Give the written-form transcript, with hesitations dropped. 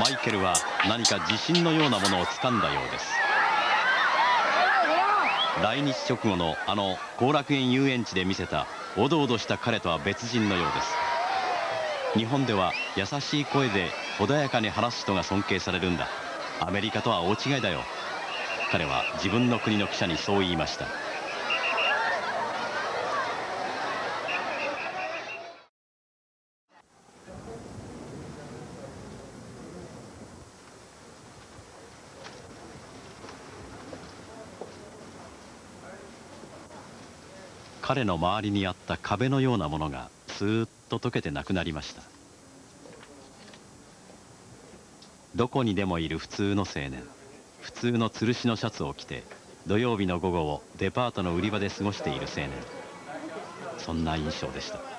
マイケルは何か自信のようなものをつかんだようです。来日直後のあの後楽園遊園地で見せたおどおどした彼とは別人のようです。日本では優しい声で穏やかに話す人が尊敬されるんだ。アメリカとは大違いだよ。彼は自分の国の記者にそう言いました。彼の周りにあった壁のようなものがスーッと溶けてなくなりました。どこにでもいる普通の青年、普通の吊るしのシャツを着て土曜日の午後をデパートの売り場で過ごしている青年、そんな印象でした。